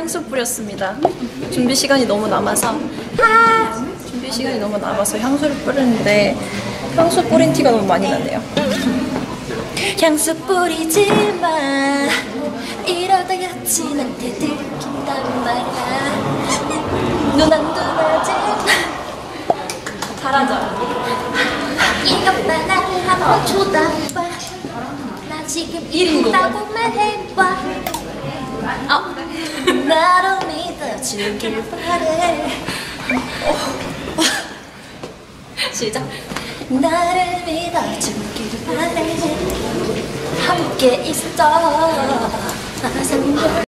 향수 뿌렸습니다. 준비 시간이 너무 남아서 향수를 뿌렸는데 향수 뿌린 티가 너무 많이 나네요. 향수 뿌리지 마, 이러다 여친한테 들킨단 말이야. 눈 안 두나지 잘하죠? 이것만 나를 한번 쳐다봐. 나 지금 이른다고만 해봐. 나를 믿어주길 바래. 시작. 나를 믿어주길 바래. 함께 있어.